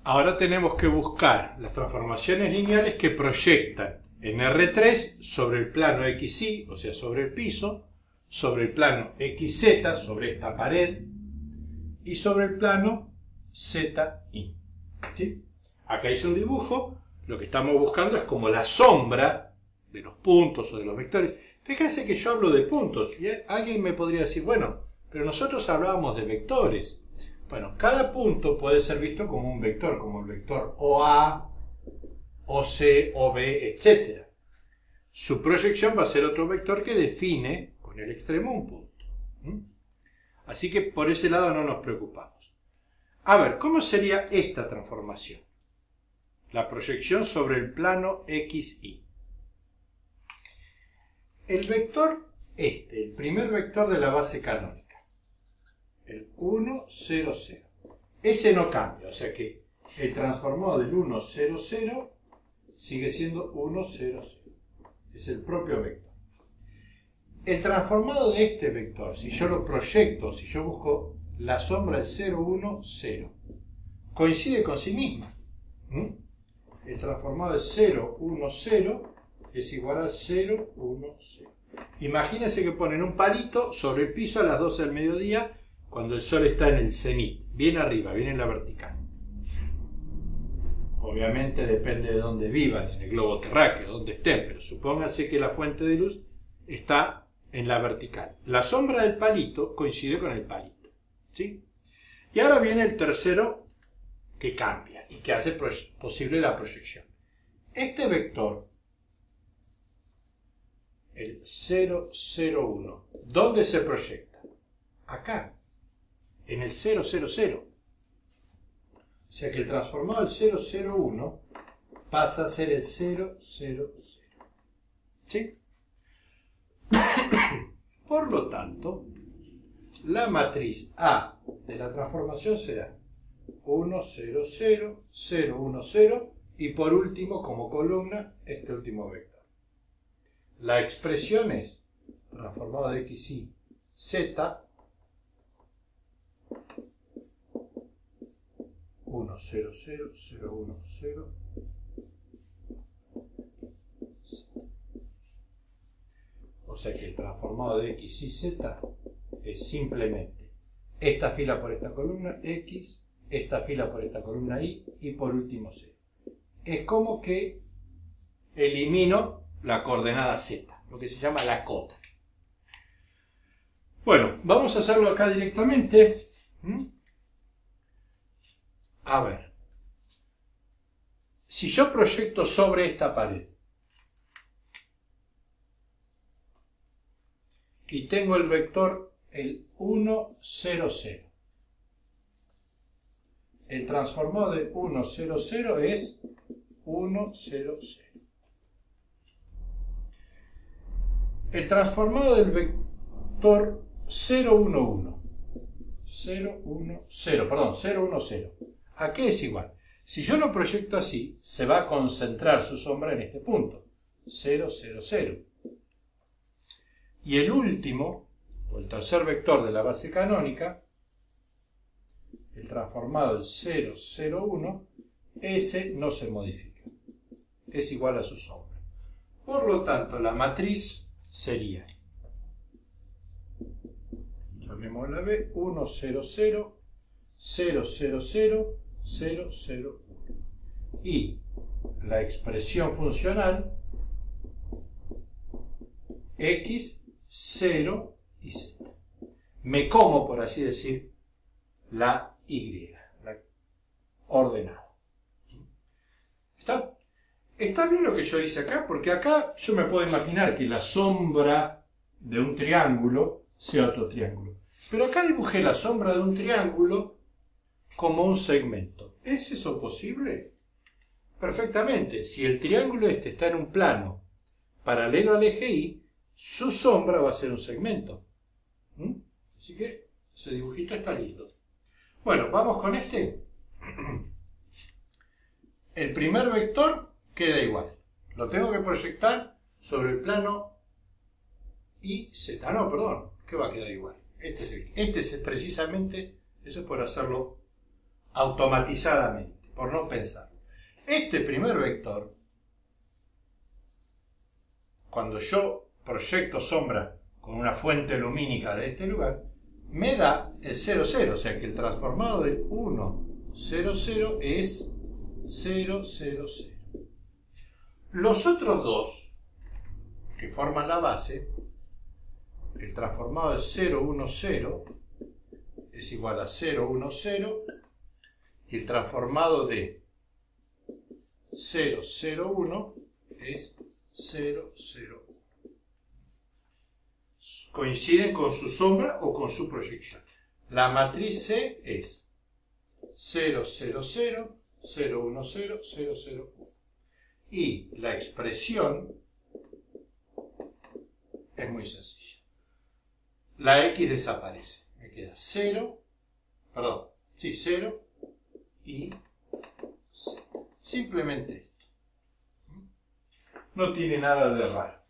Ahora tenemos que buscar las transformaciones lineales que proyectan en R3 sobre el plano XY, o sea, sobre el piso, sobre el plano XZ, sobre esta pared, y sobre el plano ZY. ¿Sí? Acá hice un dibujo, lo que estamos buscando es como la sombra de los puntos o de los vectores. Fíjense que yo hablo de puntos, y alguien me podría decir, bueno, pero nosotros hablábamos de vectores. Bueno, cada punto puede ser visto como un vector, como el vector OA, OC, OB, etc. Su proyección va a ser otro vector que define con el extremo un punto. Así que por ese lado no nos preocupamos. A ver, ¿cómo sería esta transformación? La proyección sobre el plano XY. El vector el primer vector de la base canónica. El 1, 0, 0. Ese no cambia, o sea que el transformado del 1, 0, 0 sigue siendo 1, 0, 0. Es el propio vector. El transformado de este vector, si yo lo proyecto, si yo busco la sombra del 0, 1, 0, coincide con sí misma. El transformado de 0, 1, 0 es igual a 0, 1, 0. Imagínense que ponen un palito sobre el piso a las 12 del mediodía, cuando el sol está en el cenit, bien arriba, bien en la vertical. Obviamente depende de dónde vivan, en el globo terráqueo, donde estén, pero supóngase que la fuente de luz está en la vertical. La sombra del palito coincide con el palito, ¿sí? Y ahora viene el tercero que cambia y que hace posible la proyección. Este vector, el 0, 0, 1, ¿dónde se proyecta? Acá, en el 0, 0, 0. O sea que el transformado del 0, 0, 1 pasa a ser el 0, 0, 0. ¿Sí? Por lo tanto, la matriz A de la transformación será 1, 0, 0, 0, 1, 0 y por último, como columna, este último vector. La expresión es transformado de XY Z 1, 0, 0, 0, 1, 0. O sea que el transformado de X y Z es simplemente esta fila por esta columna X, esta fila por esta columna Y y por último 0. Es como que elimino la coordenada Z, lo que se llama la cota. Bueno, vamos a hacerlo acá directamente. A ver, si yo proyecto sobre esta pared y tengo el vector el 1, 0, 0, el transformado de 1, 0, 0 es 1, 0, 0. El transformado del vector 0, 1, 1, 0, 1, 0, perdón, 0, 1, 0. ¿A qué es igual? Si yo lo proyecto así, se va a concentrar su sombra en este punto, 0, 0, 0. Y el último, o el tercer vector de la base canónica, el transformado del 0, 0, 1, ese no se modifica, es igual a su sombra. Por lo tanto, la matriz sería, llamémosla B, 1, 0, 0, 0, 0, 0, 0, 0, 1. Y la expresión funcional X, 0 y Z. Me como, por así decir, la Y, la ordenada. ¿Está? Está bien lo que yo hice acá, porque acá yo me puedo imaginar que la sombra de un triángulo sea otro triángulo. Pero acá dibujé la sombra de un triángulo como un segmento. ¿Es eso posible? Perfectamente. Si el triángulo este está en un plano paralelo al eje Y, su sombra va a ser un segmento. Así que ese dibujito está listo. Bueno, vamos con este. El primer vector queda igual. Lo tengo que proyectar sobre el plano YZ. No, perdón. ¿Qué va a quedar igual? Este es precisamente, eso es por hacerlo automatizadamente. por no pensar. Este primer vector, cuando yo proyecto sombra con una fuente lumínica de este lugar, me da el 0, 0, o sea que el transformado de 1, 0, 0 es 0, 0, 0. Los otros dos que forman la base, el transformado de 0, 1, 0 es igual a 0, 1, 0, y el transformado de 0, 0, 1 es 0, 0, 1. Coinciden con su sombra o con su proyección. La matriz C es 0, 0, 0, 0, 1, 0, 0, 0, 1. Y la expresión es muy sencilla. La X desaparece. Me queda 0, perdón, sí, 0 y 0. Simplemente esto. No tiene nada de raro.